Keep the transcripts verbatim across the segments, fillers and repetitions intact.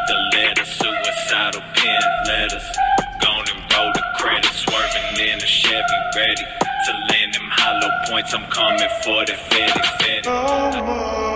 the letter, suicidal pen letters. Gone and roll the credit, swerving in a Chevy, ready to land them hollow points. I'm coming for the fetty, fetty.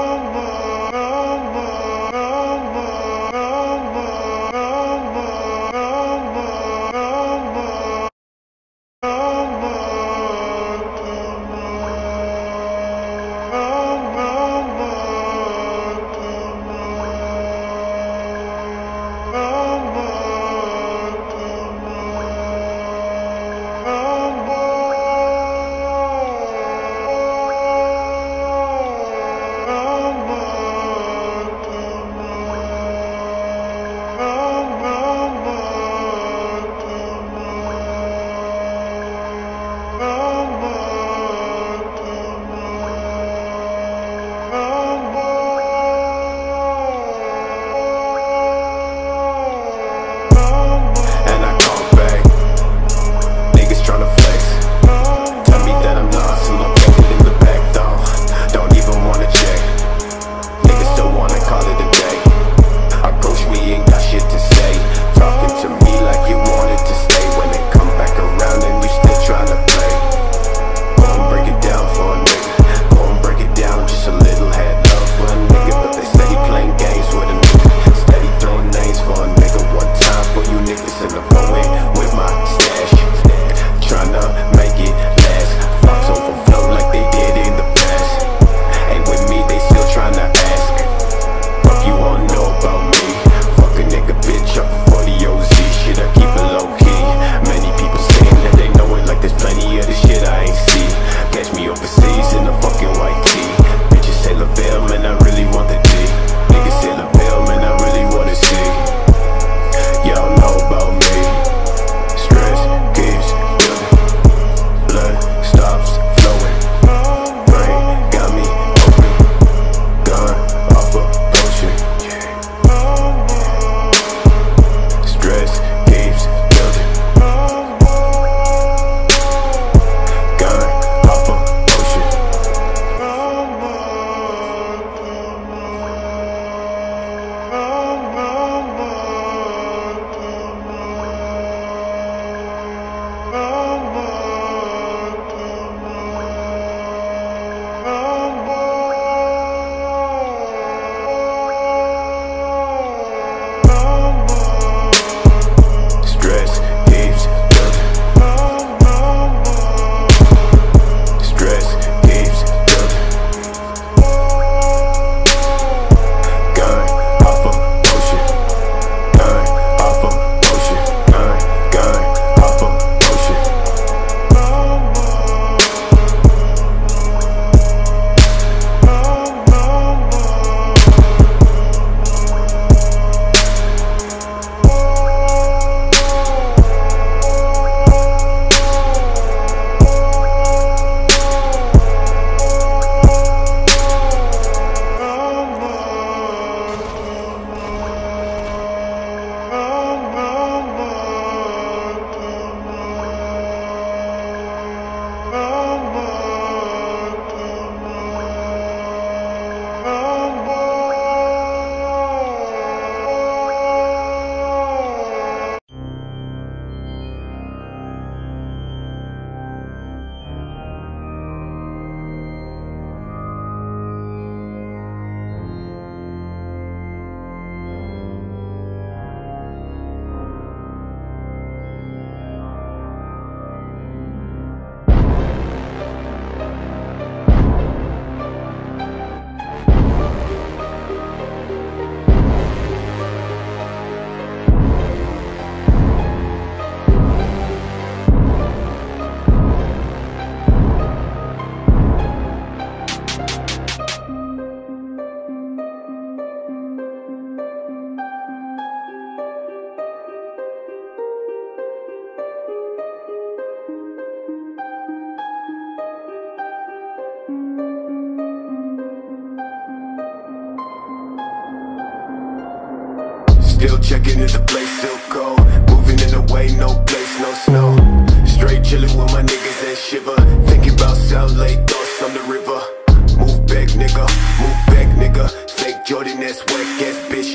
Still checking if the place still cold. Moving in a way, no place, no snow. Straight chilling with my niggas and shiver. Thinking about Sound Lake, thoughts on the river. Move back, nigga, move back, nigga. Fake Jordan, that's whack ass bitch, nigga.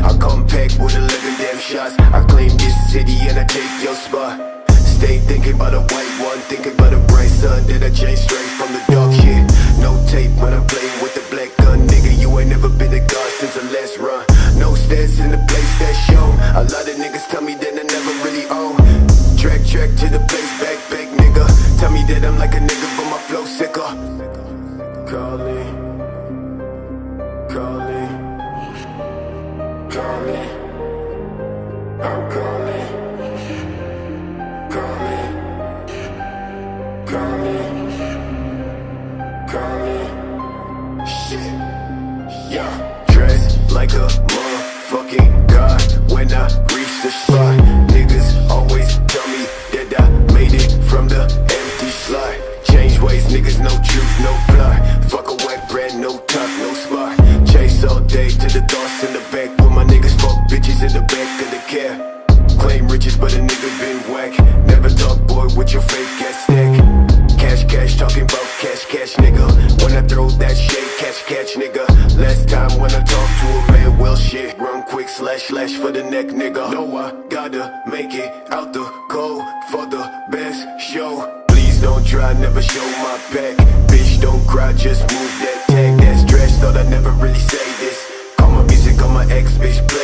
I come packed with eleven damn shots. I claim this city and I take your spot. Stay thinking about a white one, thinking about a bright sun that I changed straight from the dark shit. No tape when I'm playing with the black gun. Nigga, you ain't never been a god since the last run. No stats in the place that show. A lot of niggas tell me that I never really own. Track, track to the place, back, back, nigga. Tell me that I'm like a nigga, but my flow sicker. Calling, calling, calling. I'm calling, calling, calling, calling. Shit, yeah. Dressed like a motherfucking god when I reach the spot. Niggas always tell me that I made it from the empty slot. Change ways, niggas, no truth, no plot. Fuck a whack brand, no top, no spot. Chase all day to the thoughts in the back. With my niggas fuck bitches in the back of the cab. Claim riches, but a nigga been whack. Never talk, boy, with your fake ass stack. Cash, cash, talking about cash, cash, nigga. When I throw that shade, catch, catch, nigga. Last time when I talk to a man, well shit. Run quick, slash, slash for the neck, nigga. No, I gotta make it out the cold for the best show. Please don't try, never show my back. Bitch, don't cry, just move that tag. That's trash, thought I never really say this. Call my music on my ex, bitch.